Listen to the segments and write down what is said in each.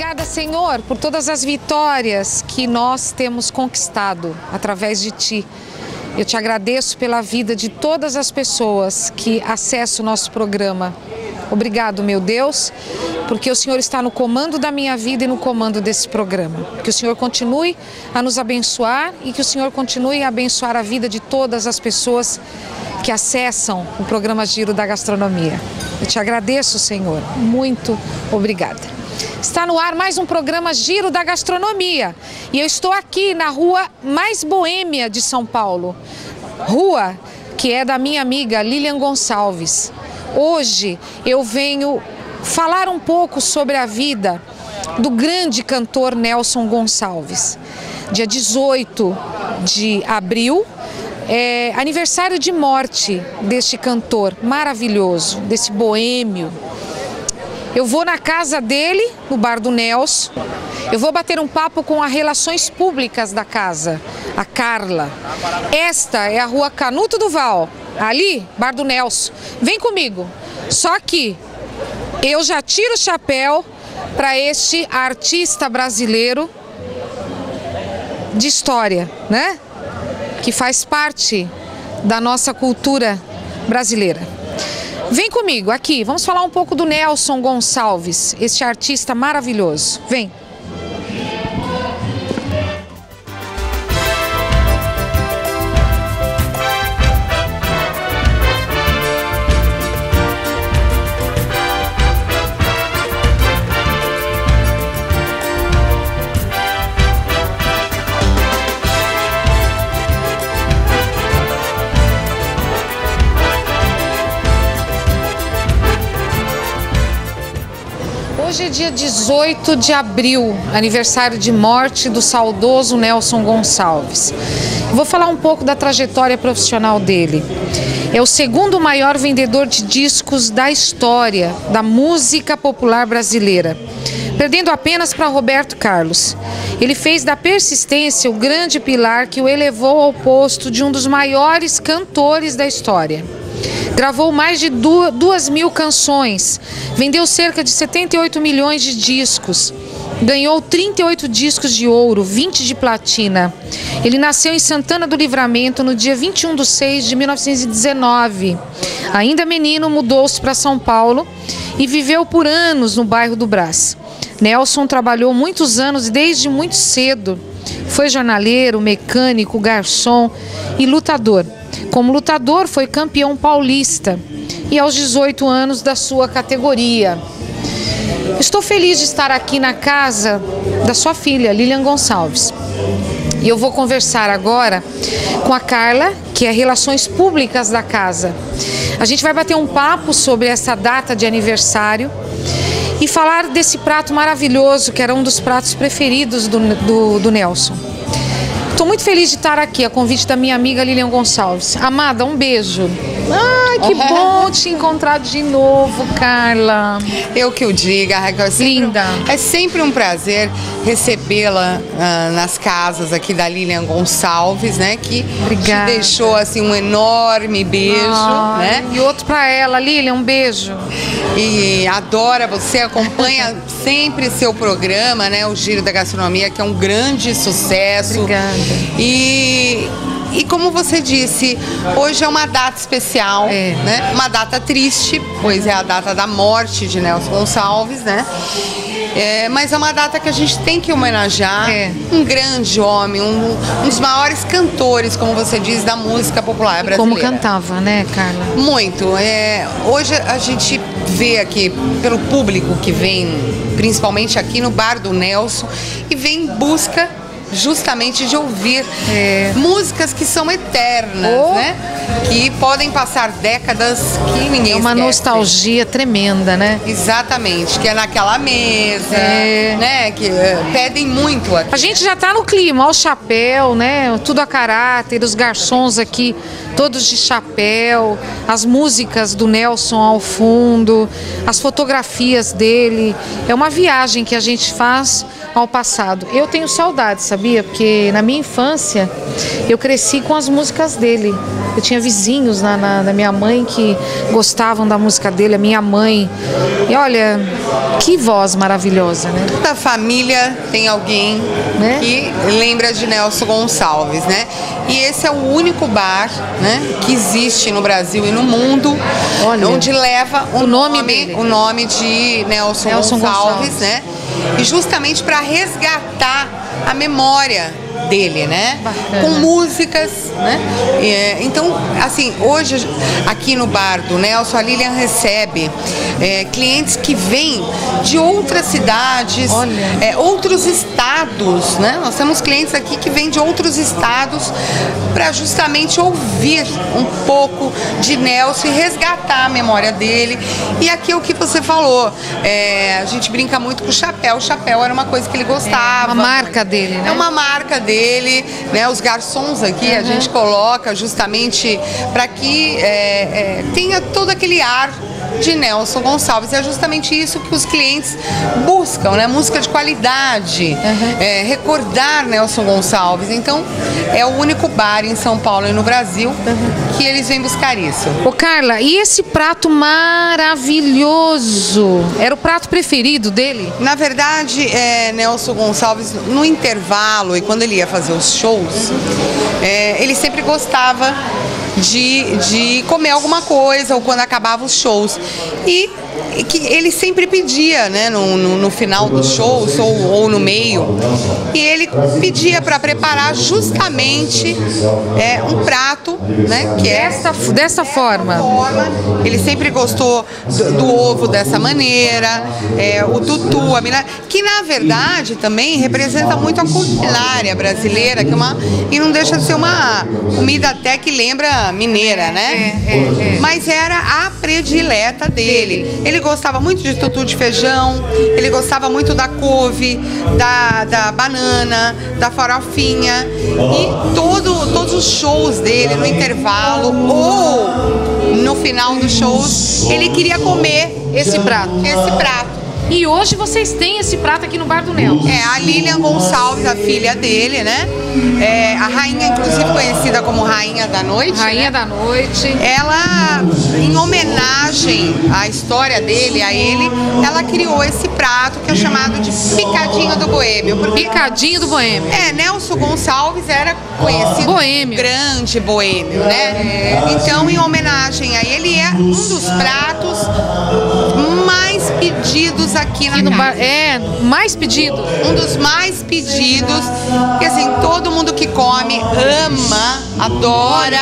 Obrigada, Senhor, por todas as vitórias que nós temos conquistado através de Ti. Eu te agradeço pela vida de todas as pessoas que acessam o nosso programa. Obrigado, meu Deus, porque o Senhor está no comando da minha vida e no comando desse programa. Que o Senhor continue a nos abençoar e que o Senhor continue a abençoar a vida de todas as pessoas que acessam o programa Giro da Gastronomia. Eu te agradeço, Senhor. Muito obrigada. Está no ar mais um programa Giro da Gastronomia e eu estou aqui na rua mais boêmia de São Paulo, rua que é da minha amiga Lilian Gonçalves. Hoje eu venho falar um pouco sobre a vida do grande cantor Nelson Gonçalves. Dia 18 de abril é aniversário de morte deste cantor maravilhoso, desse boêmio. Eu vou na casa dele, no bar do Nelson. Eu vou bater um papo com as relações públicas da casa, a Carla. Esta é a rua Canuto do Val. Ali, bar do Nelson. Vem comigo. Só que eu já tiro o chapéu para este artista brasileiro de história, né? Que faz parte da nossa cultura brasileira. Vem comigo aqui, vamos falar um pouco do Nelson Gonçalves, este artista maravilhoso. Vem. Hoje é dia 18 de abril, aniversário de morte do saudoso Nelson Gonçalves. Vou falar um pouco da trajetória profissional dele. É o segundo maior vendedor de discos da história da música popular brasileira, perdendo apenas para Roberto Carlos. Ele fez da persistência o grande pilar que o elevou ao posto de um dos maiores cantores da história. Gravou mais de 2.000 canções, vendeu cerca de 78 milhões de discos, ganhou 38 discos de ouro, 20 de platina. Ele nasceu em Santana do Livramento no dia 21 de 6 de 1919. Ainda menino, mudou-se para São Paulo e viveu por anos no bairro do Brás. Nelson trabalhou muitos anos desde muito cedo. Foi jornaleiro, mecânico, garçom e lutador. Como lutador, foi campeão paulista e aos 18 anos da sua categoria. Estou feliz de estar aqui na casa da sua filha, Lilian Gonçalves. E eu vou conversar agora com a Carla, que é Relações Públicas da casa. A gente vai bater um papo sobre essa data de aniversário e falar desse prato maravilhoso, que era um dos pratos preferidos do Nelson. Estou muito feliz de estar aqui, a convite da minha amiga Lilian Gonçalves. Amada, um beijo. Ai, que bom te encontrar de novo, Carla. Eu que o diga, Raquel. Linda. É sempre um prazer recebê-la nas casas aqui da Lilian Gonçalves, né? Que Obrigada. Te deixou assim um enorme beijo, né? E outro para ela, Lilian, um beijo. E adora você, acompanha sempre seu programa, né? O Giro da Gastronomia, que é um grande sucesso. Obrigada. E como você disse, hoje é uma data especial, né? Uma data triste, pois é a data da morte de Nelson Gonçalves, né? Mas é uma data que a gente tem que homenagear um grande homem, um dos maiores cantores, como você diz, da música popular brasileira. Como cantava, né, Carla? Muito. Hoje a gente vê aqui, pelo público que vem, principalmente aqui no bar do Nelson, e vem em busca justamente de ouvir músicas que são eternas, né? Que podem passar décadas que ninguém uma esquece. Nostalgia tremenda, né? Exatamente, que é naquela mesa, né? Que pedem muito aqui. A gente já tá no clima, ó, o chapéu, né? Tudo a caráter, os garçons aqui, todos de chapéu, as músicas do Nelson ao fundo, as fotografias dele. É uma viagem que a gente faz ao passado. Eu tenho saudade, sabia? Porque na minha infância eu cresci com as músicas dele. Eu tinha vizinhos da minha mãe que gostavam da música dele, a minha mãe. E olha, que voz maravilhosa, né? Toda família tem alguém, né, que lembra de Nelson Gonçalves, né? E esse é o único bar, né, que existe no Brasil e no mundo, olha, onde leva o nome de Nelson Gonçalves, né? E justamente para resgatar a memória dele, né? Bacana. Com músicas, né? Então, assim, hoje aqui no bar do Nelson, a Lilian recebe clientes que vêm de outras cidades, outros estados, né? Nós temos clientes aqui que vêm de outros estados para justamente ouvir um pouco de Nelson e resgatar a memória dele. E aqui é o que você falou, a gente brinca muito com o chapéu. O chapéu era uma coisa que ele gostava. Uma marca dele, né? É uma marca dele, né? Os garçons aqui a gente coloca justamente para que tenha todo aquele ar de Nelson Gonçalves. É justamente isso que os clientes buscam, né? Música de qualidade, recordar Nelson Gonçalves. Então, é o único bar em São Paulo e no Brasil que eles vêm buscar isso. Ô Carla, e esse prato maravilhoso? Era o prato preferido dele? Na verdade, Nelson Gonçalves, no intervalo e quando ele ia fazer os shows, ele sempre gostava de comer alguma coisa ou quando acabava os shows. E que ele sempre pedia, né, no final dos shows ou no meio, e ele pedia para preparar justamente um prato, né, que dessa forma. Ele sempre gostou do ovo dessa maneira, o tutu, a milagre, que na verdade também representa muito a culinária brasileira, e não deixa de ser uma comida até que lembra mineira, né? Mas era a predileta dele. Ele gostava muito de tutu de feijão, ele gostava muito da couve, da banana, da farofinha, e todos os shows dele, no intervalo ou no final dos shows, ele queria comer esse prato. E hoje vocês têm esse prato aqui no bar do Nelson. A Lilian Gonçalves, a filha dele, né? A rainha, inclusive conhecida como Rainha da Noite. Rainha da Noite. Ela, em homenagem à história dele, a ele, ela criou esse prato que é chamado de Picadinho do Boêmio. Picadinho do Boêmio. Nelson Gonçalves era conhecido boêmio. Grande boêmio, né? Então, em homenagem a ele, é um dos pratos mais pedidos aqui na casa. Mais pedido. Um dos mais pedidos, que assim, todo mundo que come ama, adora.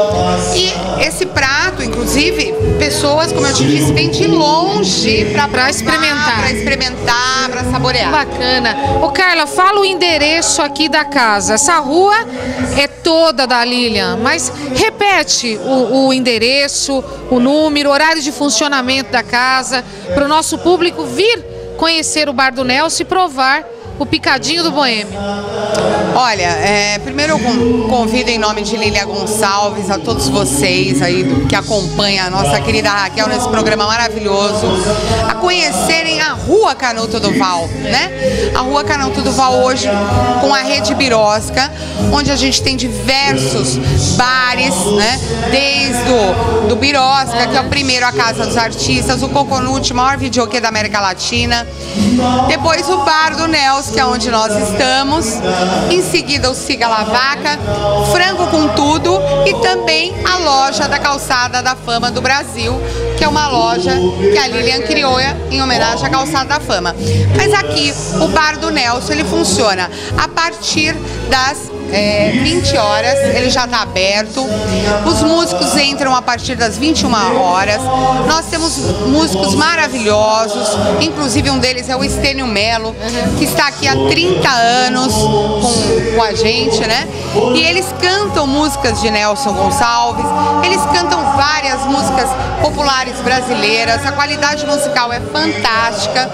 E esse prato, inclusive, pessoas, como eu te disse, vêm de longe para experimentar, para saborear. Bacana. Ô Carla, fala o endereço aqui da casa. Essa rua é toda da Lilian, mas repete o endereço, o número, horário de funcionamento da casa, para o nosso público vir conhecer o Bar do Nelson e provar o Picadinho do Boêmio. Olha, primeiro eu convido em nome de Lilian Gonçalves a todos vocês aí que acompanham a nossa querida Raquel nesse programa maravilhoso, a conhecerem a Rua Canuto do Val, né? A Rua Canuto do Val hoje com a Rede Birosca, onde a gente tem diversos bares, né? Desde do Birosca, que é o primeiro, a Casa dos Artistas, o Coconut, maior videokê da América Latina, depois o Bar do Nelson, que é onde nós estamos, em seguida o Siga La Vaca, Frango com Tudo e também a loja da Calçada da Fama do Brasil, que é uma loja que a Lilian criou em homenagem à Calçada da Fama. Mas aqui, o Bar do Nelson, ele funciona a partir das 20 horas, ele já está aberto. Os músicos entram a partir das 21 horas. Nós temos músicos maravilhosos, inclusive um deles é o Estênio Melo, que está aqui há 30 anos com a gente, né? E eles cantam músicas de Nelson Gonçalves, eles cantam várias músicas populares brasileiras, a qualidade musical é fantástica.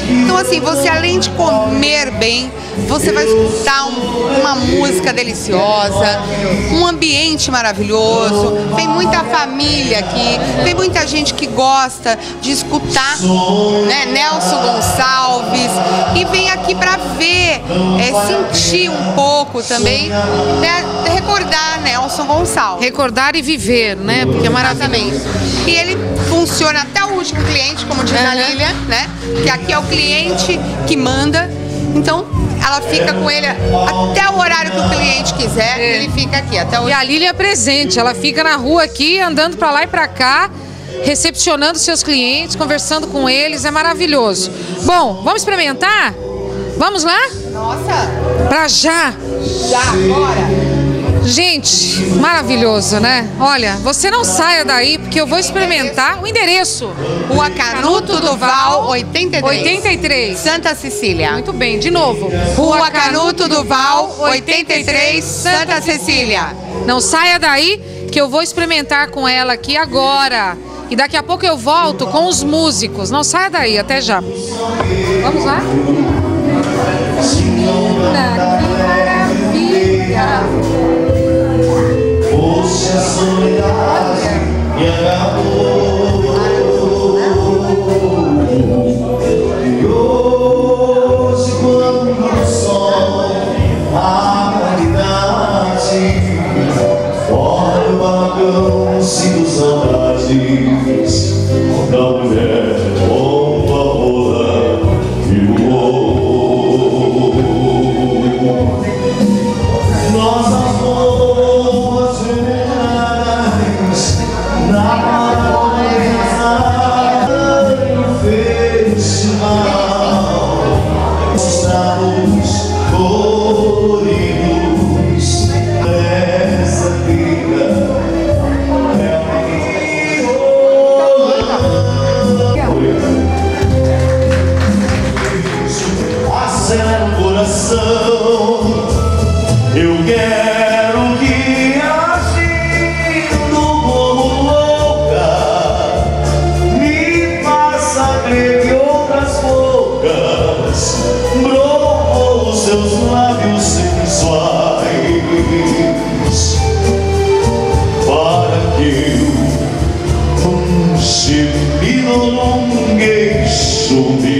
Então assim, você além de comer bem, você vai escutar uma música deliciosa, um ambiente maravilhoso, tem muita família aqui, tem muita gente que gosta de escutar, né, Nelson Gonçalves, e vem aqui para ver, sentir um pouco também, né, recordar Nelson Gonçalves. Recordar e viver, né? Porque é maravilhoso. E ele funciona até o último cliente, como diz a Lilian, né? Que aqui é o cliente que manda. Então, ela fica com ele até o horário que o cliente quiser, ele fica aqui até o... E a Lilian é presente, ela fica na rua aqui, andando para lá e para cá, recepcionando seus clientes, conversando com eles, é maravilhoso. Bom, vamos experimentar? Vamos lá? Nossa! Pra já! Já, bora! Gente, maravilhoso, né? Olha, você não saia daí, porque eu vou experimentar o endereço. Rua Canuto Duval, 83. Santa Cecília. Muito bem, de novo. Rua Canuto Duval, 83, Santa Cecília. Não saia daí, que eu vou experimentar com ela aqui agora. E daqui a pouco eu volto com os músicos. Não saia daí, até já. Vamos lá? Linda, que maravilha! Fosse a solidade me agarrou, e hoje quando o sol a claridade, olha o bagunço dos saudades da mulher com a rola e o nós as boas verdades na no festival, mostramos coloridos dessa vida. Acelera o coração. Eu quero que agindo como louca me faça crer que outras bocas brotam os seus lábios sensuais, para que eu num gemido longueixo me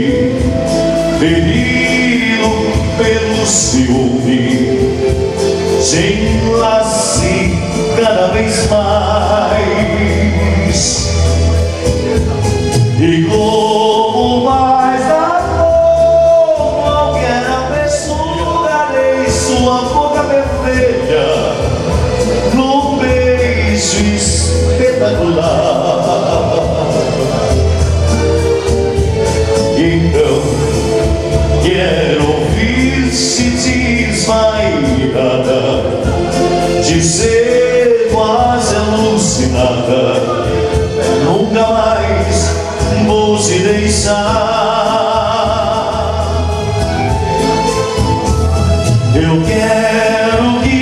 ferido pelo ciúme se enlace cada vez mais, e como mais da dor qualquer pessoa em sua boca perfeita num beijo espetacular. Então quero ouvir se desmaiada, dizer quase alucinada, nunca mais vou te deixar. Eu quero que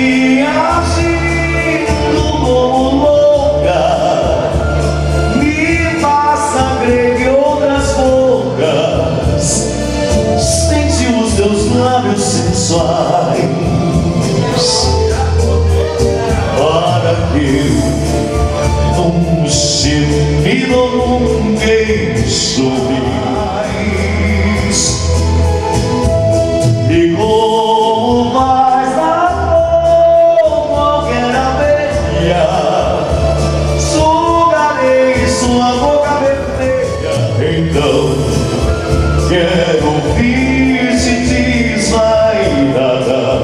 agindo como louca me faça crer que outras bocas sente os teus lábios sensuais, para que num gemido longueixo mais, e como mais da dor qualquer abelha, sugarei sua boca perfeita. Então quero ouvir-te desmaiada,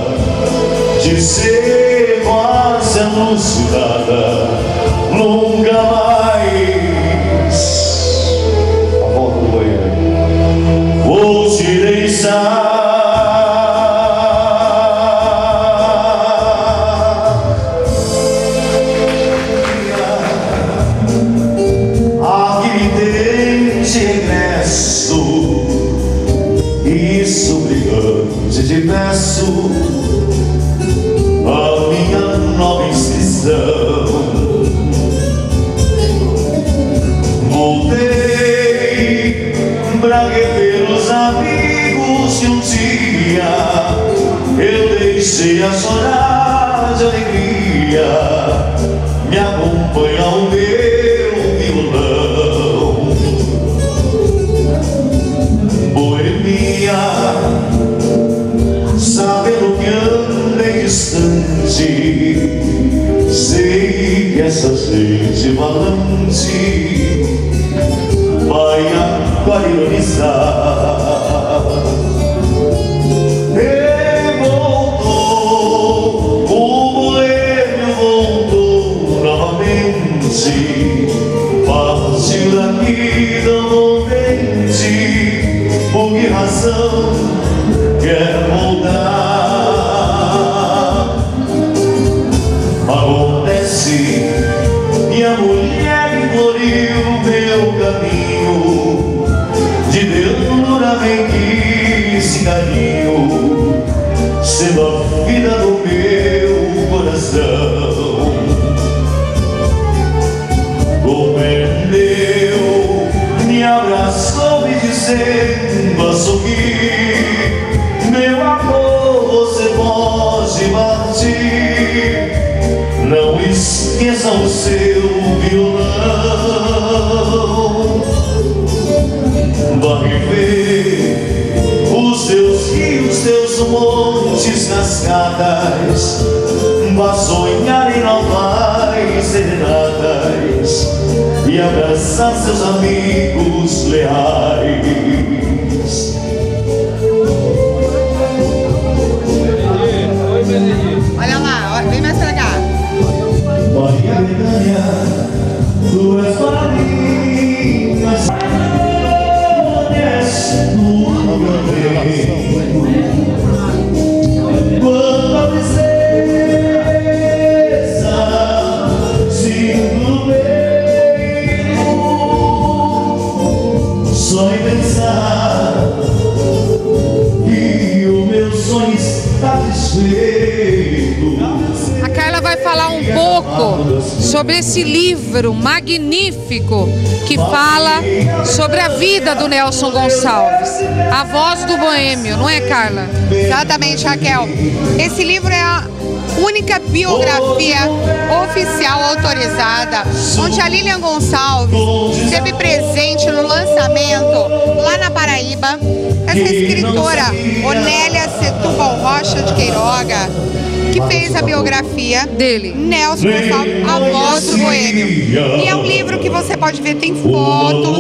dizer quase alucinada, nunca mais a volta do banheiro vou te deixar. Aqui me deixe regresso, isso brigante te peço, a minha nova inscrição. Voltei pra rever os amigos comecei a chorar de alegria, me acompanha o meu violão. Boemia, sabendo que andei distante, sei que essa gente valente vai agora ironizar. E voltou, o boêmio voltou novamente, partiu daqui tão contente, por que razão quer voltar? Acontece, minha mulher floriu meu caminho, de ternura bem quis carinho, sendo a vida do meu coração. Compreendeu, me abraçou me dizendo a sorrir: meu amor, você pode partir, não esqueça o seu violão. Vai ver os seus rios, seus montes, cascadas, vá sonhar em novas serenatas e abraçar seus amigos leais. Olha lá, vem mais pra cá. Maria Betânia, tu és farinhas, no meu quando a princesa sinto bem, só em pensar que o meu sonho está desfeito. A Carla vai falar um pouco sobre esse livro magnífico que fala sobre a vida do Nelson Gonçalves, A Voz do Boêmio, não é, Carla? Exatamente, Raquel. Esse livro é a única biografia oficial autorizada, onde a Lilian Gonçalves esteve presente no lançamento lá na Paraíba. Essa escritora, Onélia Setúbal Rocha de Queiroga, que fez a biografia Dele. Nelson Gonçalves, A Voz do Boêmio. E é um livro que você pode ver, tem fotos,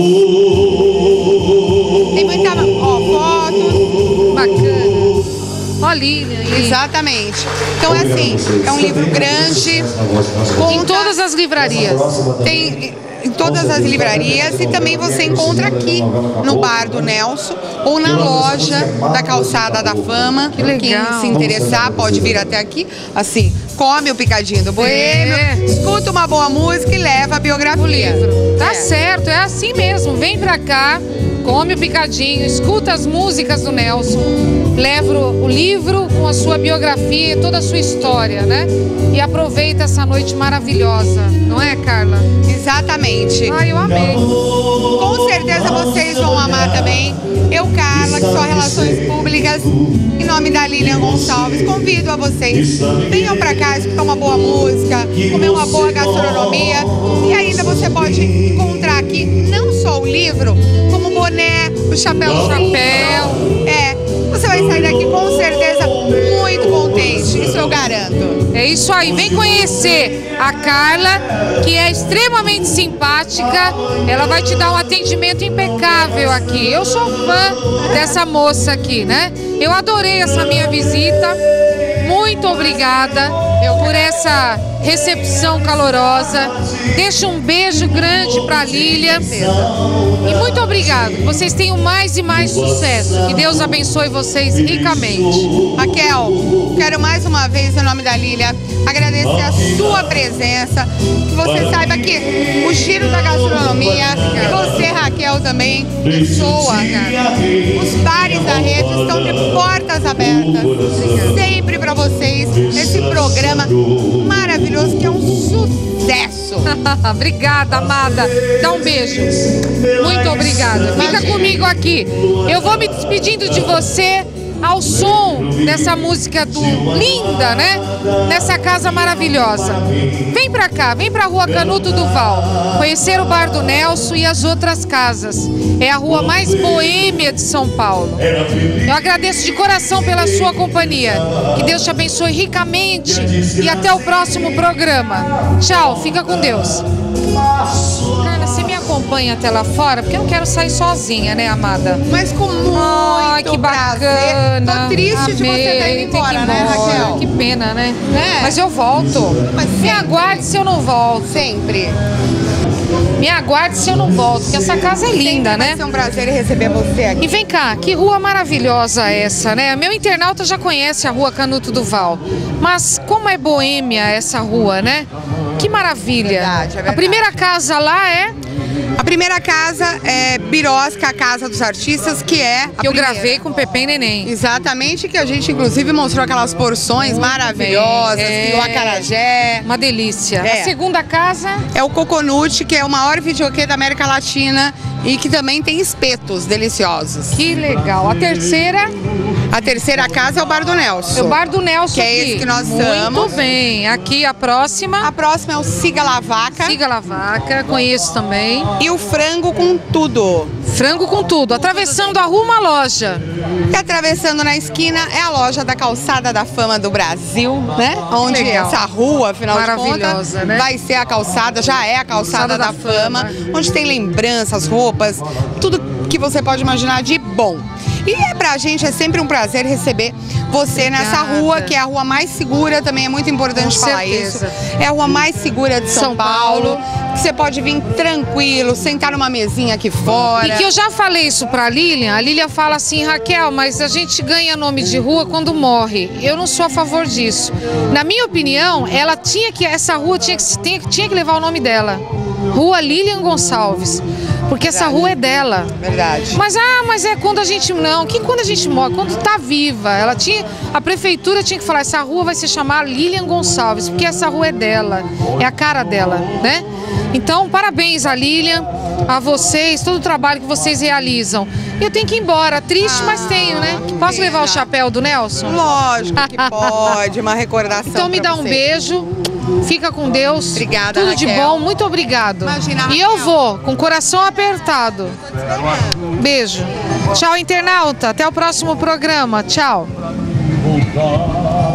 tem muita fotos. Bacana. Ó, Lilian. Exatamente. Então é assim, é um livro grande, Em todas as livrarias. tem em todas as livrarias, e também você encontra aqui no bar do Nelson ou na loja da Calçada da Fama. Que legal. Quem se interessar pode vir até aqui, assim, come o picadinho do boêmio, escuta uma boa música e leva a biografia. O livro. Tá certo, é assim mesmo. Vem pra cá, come o picadinho, escuta as músicas do Nelson, leva o livro com a sua biografia e toda a sua história, né? E aproveita essa noite maravilhosa, não é, Carla? Exatamente. Ai, eu amei. Com certeza vocês vão amar também. Eu, Carla, que sou Relações Públicas, em nome da Lilian Gonçalves, convido a vocês. Venham pra cá, escutar uma boa música, comer uma boa gastronomia. E ainda você pode encontrar aqui não só o livro, como o boné, o chapéu. Você vai sair daqui com certeza muito contente, isso eu garanto. É isso aí, vem conhecer a Carla, que é extremamente simpática. Ela vai te dar um atendimento impecável aqui. Eu sou fã dessa moça aqui, né? Eu adorei essa minha visita. Muito obrigada por essa recepção calorosa. Deixo um beijo grande para a Lília. E muito obrigado. Vocês tenham mais e mais sucesso. Que Deus abençoe vocês ricamente. Raquel, quero mais uma vez, em nome da Lília, agradecer a sua presença. Que você saiba que o Giro da Gastronomia, e você, Raquel, também, pessoa, cara. Os bares da rede estão de portas abertas. Sempre para vocês, esse programa maravilhoso que é um sucesso. Obrigada, amada. Dá um beijo. Muito obrigada. Fica comigo aqui. Eu vou me despedindo de você ao som dessa música linda, né? Nessa casa maravilhosa. Vem pra cá, vem pra Rua Canuto Duval, conhecer o Bar do Nelson e as outras casas. É a rua mais boêmia de São Paulo. Eu agradeço de coração pela sua companhia. Que Deus te abençoe ricamente e até o próximo programa. Tchau, fica com Deus. Carla, você me acompanha até lá fora? Porque eu não quero sair sozinha, né, amada? Mas com muito que prazer. bacana. Tô triste de você ter ido embora, né, Raquel? Que pena, né? É. Mas eu volto. Mas Me aguarde se eu não volto. Sempre. Me aguarde se eu não volto, porque essa casa é linda, Sempre né? vai ser um prazer receber você aqui. E vem cá, que rua maravilhosa essa, né? Meu internauta já conhece a Rua Canuto Duval, mas como é boêmia essa rua, né? Que maravilha. Verdade, é verdade. A primeira casa lá é... A primeira casa é Birosca, a Casa dos Artistas, que é a Que eu primeira. gravei com Pepe e Neném. Exatamente, que a gente inclusive mostrou aquelas porções Muito maravilhosas, bem, do acarajé. Uma delícia. É. A segunda casa... É o Coconut, que é o maior videokê da América Latina e que também tem espetos deliciosos. Que legal. A terceira... A terceira casa é o Bar do Nelson. É o Bar do Nelson Que é aqui. esse que nós Muito estamos. bem. Aqui a próxima... A próxima é o Siga La Vaca. Siga La Vaca, conheço também. E o Frango com Tudo. Frango com tudo. Atravessando a rua, uma loja. E atravessando na esquina é a loja da Calçada da Fama do Brasil, né? Onde Legal. essa rua, afinal de Maravilhosa, contas, né? vai ser a calçada, já é a Calçada da Fama, onde tem lembranças, roupas, tudo que você pode imaginar de bom. E pra gente é sempre um prazer receber você nessa Obrigada. rua, que é a rua mais segura, também é muito importante Com falar certeza. isso. É a rua mais segura de São Paulo, que você pode vir tranquilo, sentar numa mesinha aqui fora. E que eu já falei isso pra Lilian. A Lilian fala assim, Raquel, mas a gente ganha nome de rua quando morre. Eu não sou a favor disso. Na minha opinião, essa rua tinha que levar o nome dela. Rua Lilian Gonçalves. Porque essa rua é dela. Verdade. Mas é quando a gente não. Que quando a gente morre, quando tá viva. A prefeitura tinha que falar, essa rua vai se chamar Lilian Gonçalves, porque essa rua é dela, é a cara dela, né? Então, parabéns a Lilian, a vocês, todo o trabalho que vocês realizam. Eu tenho que ir embora, triste, mas tenho, né? Posso levar o chapéu do Nelson? Lógico que pode, uma recordação. Então me pra dá um você. beijo. Fica com Deus. Obrigada, Tudo de Raquel. bom, muito obrigado. Imagina, E eu Raquel. vou, com o coração apertado. Beijo. Tchau, internauta. Até o próximo programa. Tchau.